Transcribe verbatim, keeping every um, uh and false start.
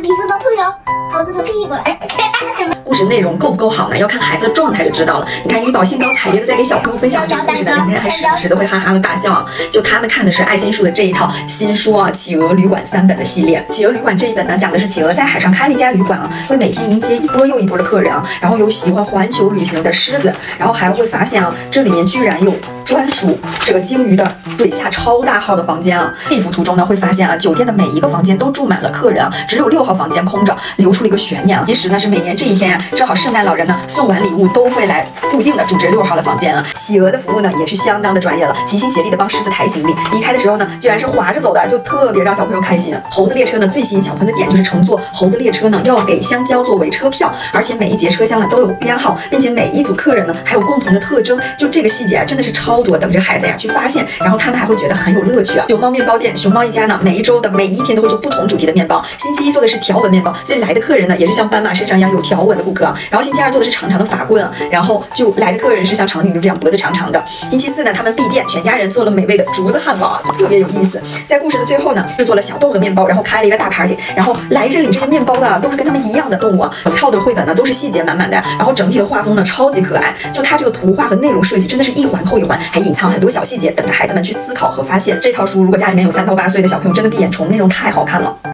鼻子都碰上猴子的屁股了。 故事内容够不够好呢？要看孩子的状态就知道了。你看，怡宝兴高采烈的在给小朋友分享这个故事呢，两个人还时不时的会哈哈的大笑啊。就他们看的是爱心树的这一套新书啊，《企鹅旅馆》三本的系列。《企鹅旅馆》这一本呢，讲的是企鹅在海上开了一家旅馆啊，会每天迎接一波又一波的客人啊，然后有喜欢环球旅行的狮子，然后还会发现啊，这里面居然有专属这个鲸鱼的水下超大号的房间啊。这幅图中呢，会发现啊，酒店的每一个房间都住满了客人啊，只有六号房间空着，留出了一个悬念啊。其实呢，是每年这一天啊，正好圣诞老人呢送完礼物都会来固定的住这六号的房间啊。企鹅的服务呢也是相当的专业了，齐心协力的帮狮子抬行李，离开的时候呢，居然是滑着走的，就特别让小朋友开心。猴子列车呢最吸引小朋友的点就是乘坐猴子列车呢要给香蕉作为车票，而且每一节车厢呢都有编号，并且每一组客人呢还有共同的特征，就这个细节啊真的是超多，等着孩子呀去发现，然后他们还会觉得很有乐趣啊。熊猫面包店熊猫一家呢每一周的每一天都会做不同主题的面包，星期一做的是条纹面包，所以来的客人呢也是像斑马身上一样有条纹的顾客啊。然后星期二做的是长长的法棍啊，然后就来的客人是像长颈鹿这样脖子长长的。星期四呢他们闭店，全家人做了美味的竹子汉堡啊，特别有意思。在故事的最后呢制作了小动物的面包，然后开了一个大 party， 然后来认领这些面包的都是跟他们一样的动物啊。套的绘本呢都是细节满满的，然后整体的画风呢超级可爱，就它这个图画和内容设计真的是一环扣一环，还隐藏很多小细节等着孩子们去思考和发现。这套书如果家里面有三到八岁的小朋友，真的闭眼虫，内容太好看了。